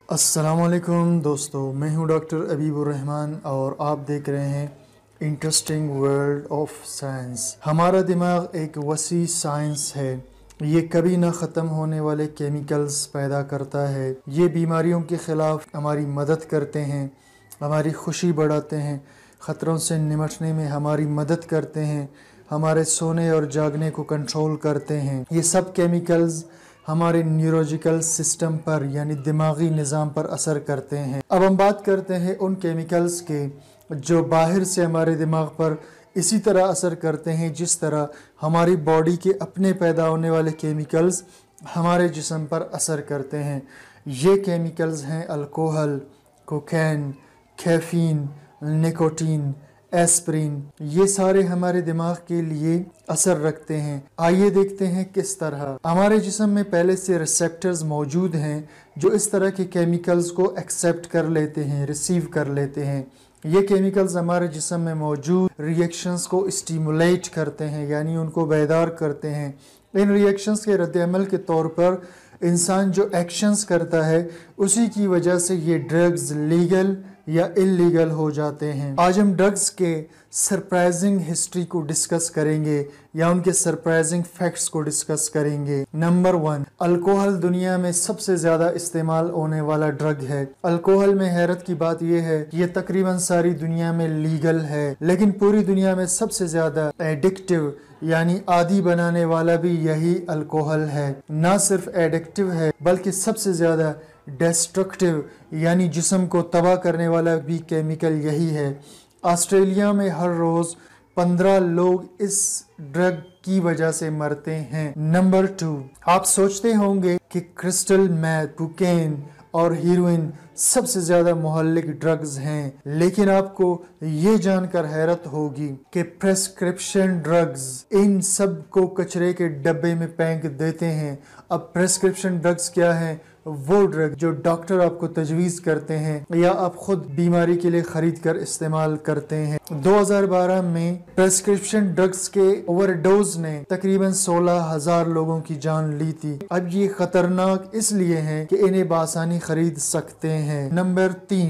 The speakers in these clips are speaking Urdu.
السلام علیکم دوستو، میں ہوں ڈاکٹر عبیب الرحمن اور آپ دیکھ رہے ہیں انٹرسٹنگ ورلڈ آف سائنس۔ ہمارا دماغ ایک وسیع سائنس ہے۔ یہ کبھی نہ ختم ہونے والے کیمیکلز پیدا کرتا ہے۔ یہ بیماریوں کے خلاف ہماری مدد کرتے ہیں، ہماری خوشی بڑھاتے ہیں، خطروں سے نمٹنے میں ہماری مدد کرتے ہیں، ہمارے سونے اور جاگنے کو کنٹرول کرتے ہیں۔ یہ سب کیمیکلز ہمارے نیورولوجیکل سسٹم پر یعنی دماغی نظام پر اثر کرتے ہیں۔ اب ہم بات کرتے ہیں ان کیمیکلز کے جو باہر سے ہمارے دماغ پر اسی طرح اثر کرتے ہیں جس طرح ہماری باڈی کے اپنے پیدا ہونے والے کیمیکلز ہمارے جسم پر اثر کرتے ہیں۔ یہ کیمیکلز ہیں alcohol, cocaine, caffeine, nicotine, aspirin. یہ سارے ہمارے دماغ کے لیے اثر رکھتے ہیں۔ آئیے دیکھتے ہیں کس طرح۔ ہمارے جسم میں پہلے سے ریسیپٹرز موجود ہیں جو اس طرح کے کیمیکلز کو ایکسیپٹ کر لیتے ہیں، ریسیو کر لیتے ہیں۔ یہ کیمیکلز ہمارے جسم میں موجود ری ایکشنز کو اسٹیمولیٹ کرتے ہیں یعنی ان کو بیدار کرتے ہیں۔ ان ری ایکشنز کے رد عمل کے طور پر انسان جو ایکشنز کرتا ہے اسی کی وجہ سے یہ ڈرگز لیگل یا اللیگل ہو جاتے ہیں۔ آج ہم ڈرگز کے سرپرائزنگ ہسٹری کو ڈسکس کریں گے یا ان کے سرپرائزنگ فیکٹس کو ڈسکس کریں گے۔ نمبر 1، الکوہل دنیا میں سب سے زیادہ استعمال ہونے والا ڈرگ ہے۔ الکوہل میں حیرت کی بات یہ ہے کہ یہ تقریباً ساری دنیا میں لیگل ہے، لیکن پوری دنیا میں سب سے زیادہ ایڈکٹیو یعنی عادی بنانے والا بھی یہی الکوہل ہے۔ نہ صرف ایڈکٹیو ہے بلکہ سب سے زیادہ ڈسٹرکٹیو یعنی جسم کو تباہ کرنے والا بھی کیمیکل یہی ہے۔ آسٹریلیا میں ہر روز 15 لوگ اس ڈرگ کی وجہ سے مرتے ہیں۔ نمبر 2، آپ سوچتے ہوں گے کہ کرسٹل میتھ، کوکین اور ہیروئن سب سے زیادہ مہلک ڈرگز ہیں، لیکن آپ کو یہ جان کر حیرت ہوگی کہ پریسکرپشن ڈرگز ان سب کو کچرے کے ڈبے میں پھینک دیتے ہیں۔ اب پریسکرپشن ڈرگز کیا ہیں؟ وہ ڈرگ جو ڈاکٹر آپ کو تجویز کرتے ہیں یا آپ خود بیماری کے لیے خرید کر استعمال کرتے ہیں۔ 2012 میں پریسکرپشن ڈرگز کے اوور ڈوز نے تقریباً 16,000 لوگوں کی جان لی تھی۔ اب یہ خطرناک اس لیے ہیں کہ انہیں بآسانی خرید سکتے ہیں۔ نمبر 3،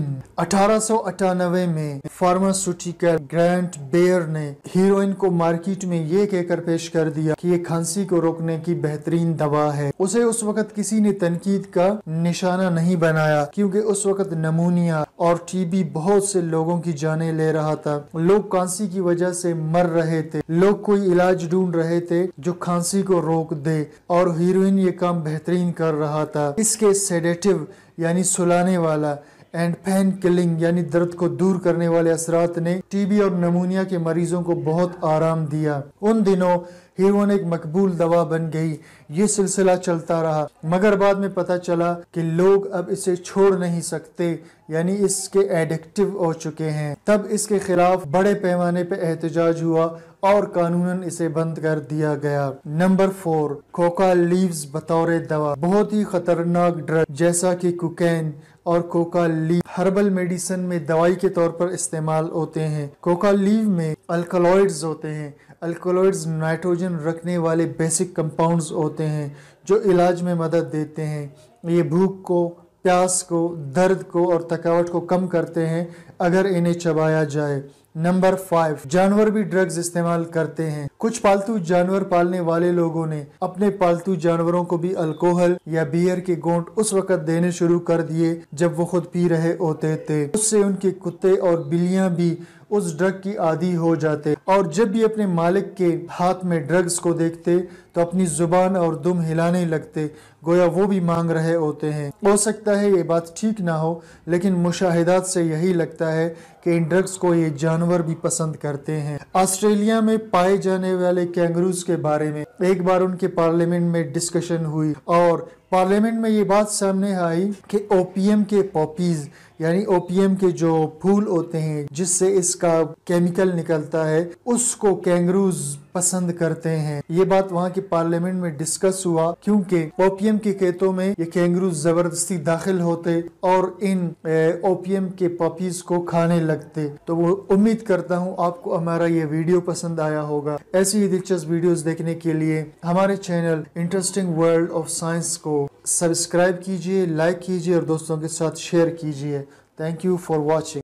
1898 میں فارماسیوٹیکل گرانٹ بیئر نے ہیروئن کو مارکیٹ میں یہ کہہ کر پیش کر دیا کہ یہ کھانسی کو روکنے کی بہترین دوا ہے۔ اسے اس وقت کسی نے تنقید کا نشانہ نہیں بنایا کیونکہ اس وقت نمونیا اور ٹی بی بہت سے لوگوں کی جانیں لے رہا تھا۔ لوگ کھانسی کی وجہ سے مر رہے تھے، لوگ کوئی علاج ڈھونڈ رہے تھے جو کھانسی کو روک دے اور ہیروئن یہ کام بہترین کر رہا تھا۔ اس کے سیڈیٹیو یعنی سلانے والا اینڈ پین کلنگ یعنی درد کو دور کرنے والے اثرات نے ٹی بی اور نمونیا کے مریضوں کو بہت آرام دیا۔ ان دنوں ہیروئن ایک مقبول دوا بن گئی۔ یہ سلسلہ چلتا رہا مگر بعد میں پتہ چلا کہ لوگ اب اسے چھوڑ نہیں سکتے یعنی اس کے ایڈکٹیو ہو چکے ہیں۔ تب اس کے خلاف بڑے پیمانے پہ احتجاج ہوا اور قانوناً اسے بند کر دیا گیا۔ نمبر 4، کوکا لیوز بطور دوا بہت ہی خطرناک ڈرگ جیسا کہ کوکین اور کوکا لیو ہربل میڈیسن میں دوائی کے طور پر استعمال ہوتے ہیں۔ کوکا لیو میں الکالوئڈز ہوتے ہیں۔ الکالوئڈز نائٹروجن رکھنے والے بیسک کمپاؤنڈز ہوتے ہیں جو علاج میں مدد دیتے ہیں۔ یہ بھوک کو، پیاس کو، درد کو اور تھکاوٹ کو کم کرتے ہیں اگر انہیں چبایا جائے۔ نمبر 5، جانور بھی ڈرگز استعمال کرتے ہیں۔ کچھ پالتو جانور پالنے والے لوگوں نے اپنے پالتو جانوروں کو بھی الکوہل یا بیئر کے گھونٹ اس وقت دینے شروع کر دیے جب وہ خود پی رہے ہوتے تھے۔ اس سے ان کے کتے اور بلیاں بھی اس ڈرگ کی عادی ہو جاتے اور جب بھی اپنے مالک کے ہاتھ میں ڈرگز کو دیکھتے تو اپنی زبان اور دم ہلانے لگتے گویا وہ بھی مانگ رہے ہوتے ہیں۔ ہو سکتا ہے یہ بات ٹھیک نہ ہو لیکن مشاہدات سے یہی لگتا ہے کہ ان ڈرگز کو یہ جانور بھی پسند کرتے ہیں۔ آسٹریلیا میں پائے جانے والے کینگروز کے بارے میں ایک بار ان کے پارلیمنٹ میں ڈسکشن ہوئی اور پارلیمنٹ میں یہ بات سامنے آئی کہ اوپیم کے پاپیز یعنی اوپیم کے جو پھول ہوتے ہیں جس سے اس کا کیمیکل نکلتا ہے اس کو کینگروز پسند کرتے ہیں۔ یہ بات وہاں کے پارلیمنٹ میں ڈسکس ہوا کیونکہ اوپیم کے کھیتوں میں یہ کینگروز زبردستی داخل ہوتے اور ان اوپیم کے پاپیز کو کھانے لگتے۔ تو وہ امید کرتا ہوں آپ کو ہمارا یہ ویڈیو پسند آیا ہوگا۔ ایسی ہی دلچسپ ویڈیوز دیکھنے کے لیے ہمارے channel interesting world of science کو کو سبسکرائب کیجئے، لائک کیجئے اور دوستوں کے ساتھ شیئر کیجئے۔ Thank you for watching.